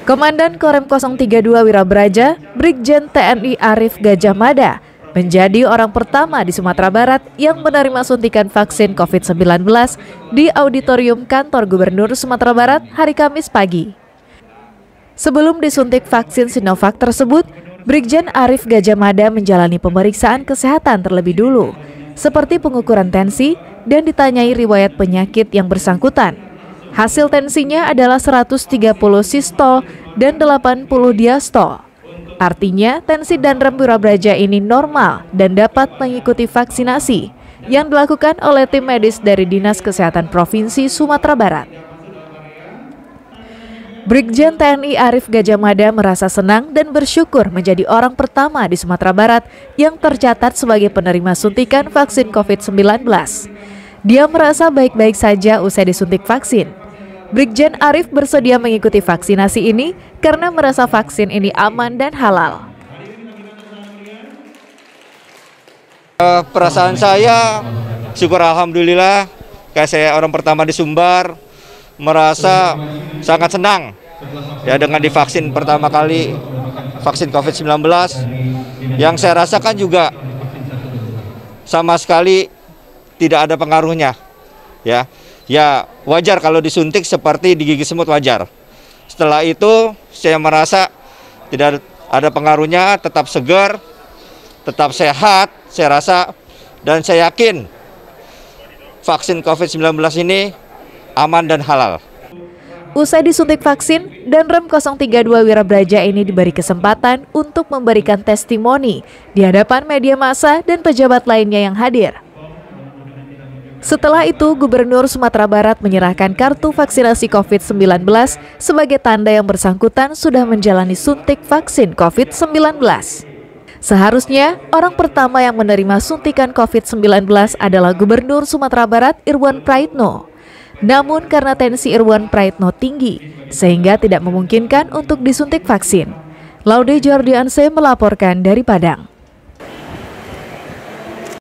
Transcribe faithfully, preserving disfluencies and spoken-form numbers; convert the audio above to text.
Komandan Korem nol tiga dua Wirabraja, Brigjen T N I Arief Gajah Mada, menjadi orang pertama di Sumatera Barat yang menerima suntikan vaksin covid sembilan belas di auditorium kantor Gubernur Sumatera Barat hari Kamis pagi. Sebelum disuntik vaksin Sinovac tersebut, Brigjen Arief Gajah Mada menjalani pemeriksaan kesehatan terlebih dulu, seperti pengukuran tensi dan ditanyai riwayat penyakit yang bersangkutan. Hasil tensinya adalah seratus tiga puluh sistol dan delapan puluh diastol. Artinya, tensi dan rem Wirabraja ini normal dan dapat mengikuti vaksinasi yang dilakukan oleh tim medis dari Dinas Kesehatan Provinsi Sumatera Barat. Brigjen T N I Arief Gajah Mada merasa senang dan bersyukur menjadi orang pertama di Sumatera Barat yang tercatat sebagai penerima suntikan vaksin covid sembilan belas. Dia merasa baik-baik saja usai disuntik vaksin. Brigjen Arief bersedia mengikuti vaksinasi ini karena merasa vaksin ini aman dan halal. Uh, perasaan saya, syukur alhamdulillah, kayak saya orang pertama di Sumbar, merasa sangat senang ya dengan divaksin pertama kali vaksin covid sembilan belas. Yang saya rasakan juga sama sekali tidak ada pengaruhnya, ya. Ya wajar kalau disuntik seperti digigit semut, wajar. Setelah itu saya merasa tidak ada pengaruhnya, tetap segar, tetap sehat, saya rasa, dan saya yakin vaksin covid sembilan belas ini aman dan halal. Usai disuntik vaksin, Danrem nol tiga dua Wirabraja ini diberi kesempatan untuk memberikan testimoni di hadapan media massa dan pejabat lainnya yang hadir. Setelah itu, Gubernur Sumatera Barat menyerahkan kartu vaksinasi covid sembilan belas sebagai tanda yang bersangkutan sudah menjalani suntik vaksin covid sembilan belas. Seharusnya, orang pertama yang menerima suntikan covid sembilan belas adalah Gubernur Sumatera Barat Irwan Praitno. Namun karena tensi Irwan Praitno tinggi, sehingga tidak memungkinkan untuk disuntik vaksin. Laude Jordianse melaporkan dari Padang.